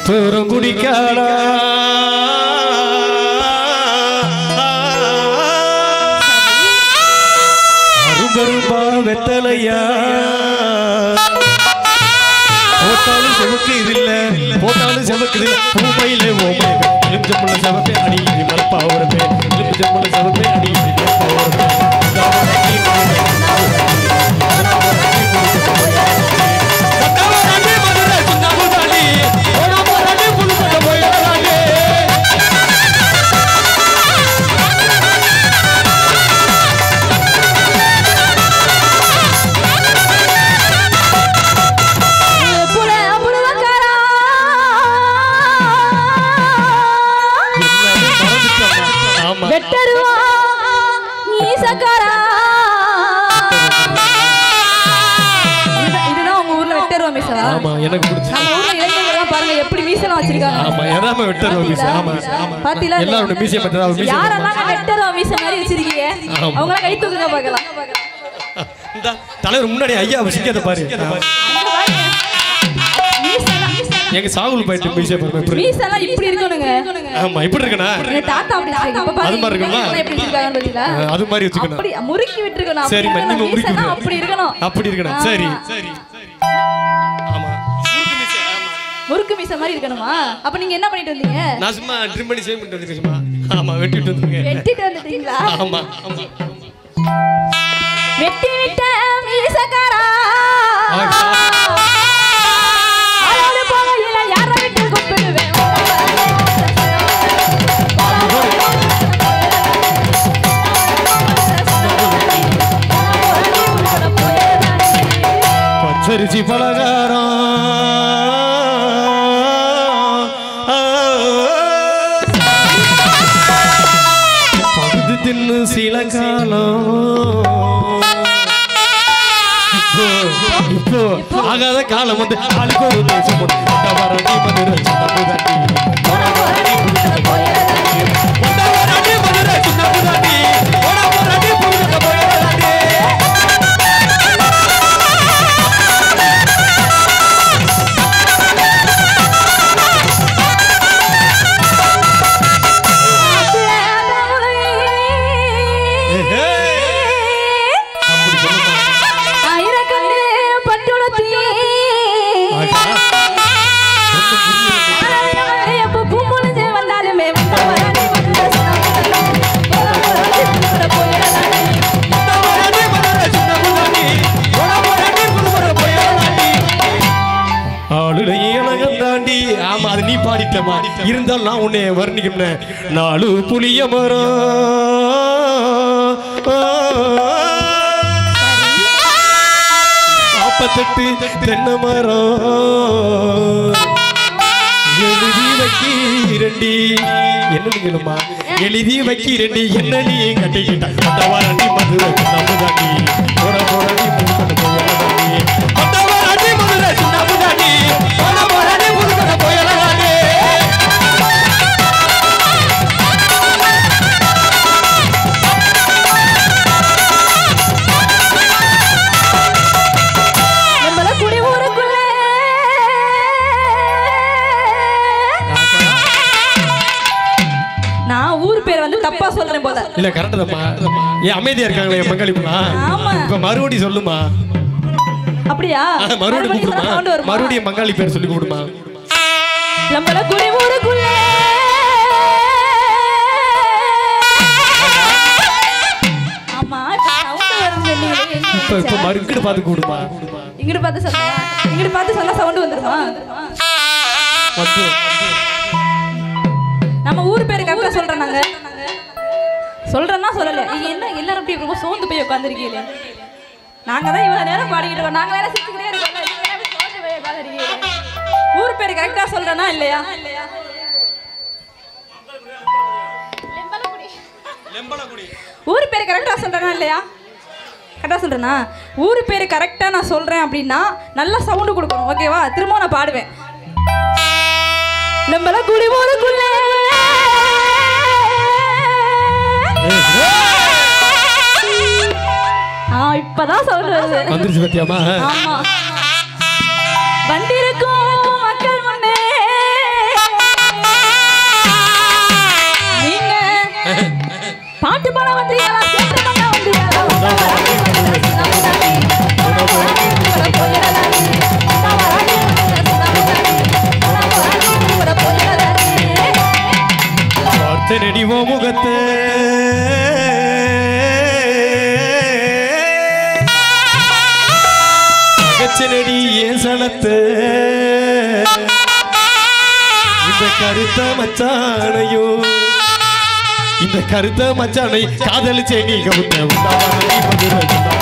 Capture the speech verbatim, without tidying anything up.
கற்பூரம் குடிக்காடா அரும்பரும்பா வெத்தலையா போட்டாலும் செவக்கு இல்ல போட்டாலும் செவக்கு இல்ல பூமையில ஓமை எலுமிச்சம்பழ செவப்பே அடி மலப்பா வரப்பே எலுமிச்சம்பழ செவப்பே அடி மலப்பா வரப்பே ஆமா எனக்கு பிடிச்ச நம்ம ஊர்ல இளைஞர்கள் பாருங்க எப்படி மீசல வச்சிருக்காங்க ஆமா எல்லாமே வெட்டறோம் மீச ஆமா ஆமா பாத்தீங்களா எல்லாரும் மீச பண்றா மீச யாரெல்லாம் வெட்டறோம் மீச மாதிரி வச்சிருக்கீங்க அவங்க கை தூக்குங்க பார்க்கலாம் இந்த தலைவர் முன்னாடி ஐயா வச்சிருக்கத பாரு எங்க சாகுல் போயிட்டு மீச பாருங்க மீச எல்லாம் இப்படி இருக்கணுங்க ஆமா இப்படி இருக்கனா எங்க தாத்தா அப்படி இருக்கு இப்ப பாருங்க அது மாதிரி இருக்குமா எப்படி இருக்காங்க பாத்தீங்களா அது மாதிரி வச்சுக்கணும் அப்படி முறுக்கி விட்டுறணும் சரி மண்ணி முறுக்கி அப்படி இருக்கணும் அப்படி இருக்கணும் சரி சரி ஆமா முறுக்கு மீச ஆமா முறுக்கு மீச மாதிரி இருக்கணுமா அப்ப நீங்க என்ன பண்ணிட்டு வந்தீங்க நான் சும்மா ட்ரிம் பண்ணி சேவ் பண்ணிட்டு வந்தேன் சும்மா ஆமா வெட்டிட்டு வந்தீங்க வெட்டிட்டு வந்துட்டீங்களா ஆமா ஆமா வெட்டி விட்ட மீசக்காரா ஆளோட போகையில யார விட்டு கூப்பிடுவே பச்சரிசி பலகாரம் பகுதி தின்னு சில காலம் இப்போ ஆகாத காலம் வந்து ஆளுக்கு ஒரு தேசம் இருந்தால் நான் உன்னை வர்ணிக்கிறேன் நாலு புளிய மரம் நாற்பத்தெட்டு தென்னை மரம் எழுதி வைக்கிறண்டி என்ன நீங்களுமா எழுதி வைக்கிறண்டி என்ன நீ கட்டிக்கிட்ட அந்த வாரண்டி மதுரை நம்புதாண்டி போட போராடி முழுக்கட போயலாண்டி அந்த வாரண்டி மதுரை நம்புதாண்டி போட போராடி முழுக்கட போயலாண்டி தப்பா சொல்றேன் போல இல்ல கரெக்ட் தான் ஏ அமைதியா இருக்காங்களே பங்களிப்புனா இப்ப மறுபடி சொல்லுமா அப்படியே மறுபடி கூப்பிடுமா மறுபடியும் பங்காளி பேர் சொல்லி கூப்பிடுமா நம்மள குடி ஊருக்குள்ள ஆமா சவுண்ட் வருது இப்ப இப்ப மறுபடி பாத்து கூப்பிடுமா இங்க பாத்து சொல்ல இங்க பாத்து சொன்னா சவுண்ட் வந்துருமா வந்து நம்ம ஊர் பேர் கரெக்ட்டா சொல்றேன் நாங்க சொல்றேன்னா சொல்லல நீங்க என்ன எல்லாரும் அப்படி ரொம்ப சோந்து போய் உட்கார்ந்திருக்கீங்க நாங்க தான் இவ்வளவு நேரம் பாடிக்கிட்டு இருக்கோம் நாங்க வேற சிரிச்சுக்கிட்டே இருக்கோம் நீங்க வேற சோந்து போய் உட்கார்ந்திருக்கீங்க ஊர் பேர் கரெக்ட்டா சொல்றேனா இல்லையா லெம்பலகுடி லெம்பலகுடி ஊர் பேர் கரெக்ட்டா சொல்றேனா இல்லையா கரெக்ட்டா சொல்றேனா ஊர் பேர் கரெக்ட்டா நான் சொல்றேன் அப்படினா நல்ல சவுண்ட் கொடுக்கணும் ஓகேவா திரும்ப நான் பாடுவேன் லெம்பலகுடி ஊருக்குள்ள ஆ இப்பதான் சொல்றது வந்துருச்சு பத்தியாமா ஆமா வண்டிருக்கும் மக்கள் முன்னே கருத்த மச்சானையோ இந்த கருத்த மச்சானை காதலிச்சே நீ கவுத்த